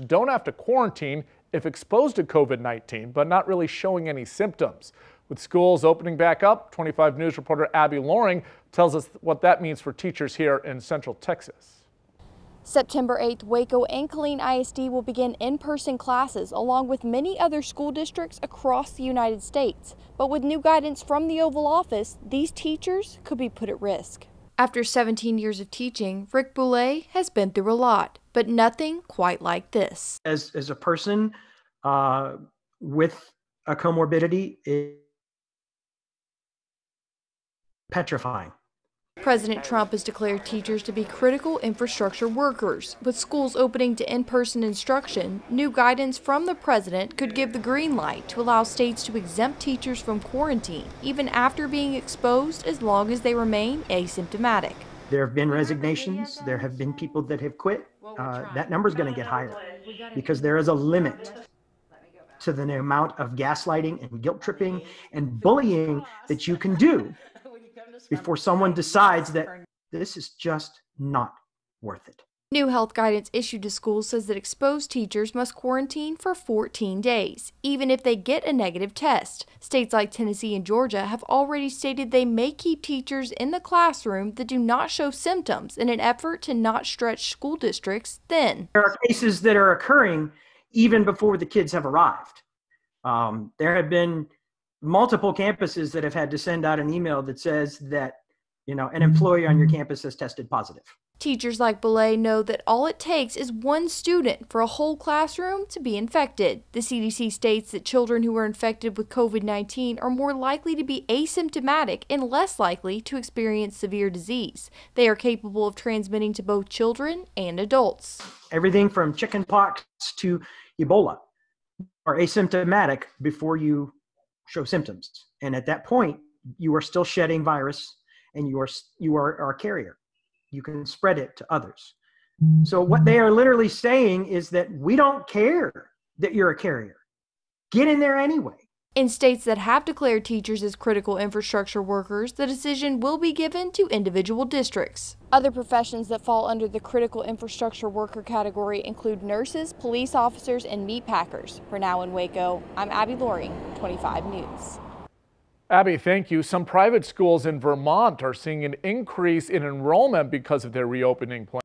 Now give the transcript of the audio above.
don't have to quarantine if exposed to COVID-19, but not really showing any symptoms. With schools opening back up, 25 News reporter Abby Loring tells us what that means for teachers here in Central Texas. September 8th, Waco and Killeen ISD will begin in-person classes along with many other school districts across the United States. But with new guidance from the Oval Office, these teachers could be put at risk. After 17 years of teaching, Rick Boulay has been through a lot, but nothing quite like this. As a person with a comorbidity, it's petrifying. President Trump has declared teachers to be critical infrastructure workers. With schools opening to in-person instruction, new guidance from the president could give the green light to allow states to exempt teachers from quarantine, even after being exposed, as long as they remain asymptomatic. There have been resignations. There have been people that have quit. That number is going to get higher because there is a limit to the amount of gaslighting and guilt tripping and bullying that you can do before someone decides that this is just not worth it. New health guidance issued to schools says that exposed teachers must quarantine for 14 days, even if they get a negative test. States like Tennessee and Georgia have already stated they may keep teachers in the classroom that do not show symptoms in an effort to not stretch school districts thin. There are cases that are occurring even before the kids have arrived. There have been multiple campuses that have had to send out an email that says that, an employee on your campus has tested positive. Teachers like Boulay know that all it takes is one student for a whole classroom to be infected. The CDC states that children who are infected with COVID-19 are more likely to be asymptomatic and less likely to experience severe disease. They are capable of transmitting to both children and adults. Everything from chickenpox to Ebola are asymptomatic before you show symptoms. And at that point, you are still shedding virus and you are a carrier. You can spread it to others. So what they are literally saying is that we don't care that you're a carrier. Get in there anyway. In states that have declared teachers as critical infrastructure workers, the decision will be given to individual districts. Other professions that fall under the critical infrastructure worker category include nurses, police officers, and meat packers. For Now in Waco, I'm Abby Loring, 25 News. Abby, thank you. Some private schools in Vermont are seeing an increase in enrollment because of their reopening plans.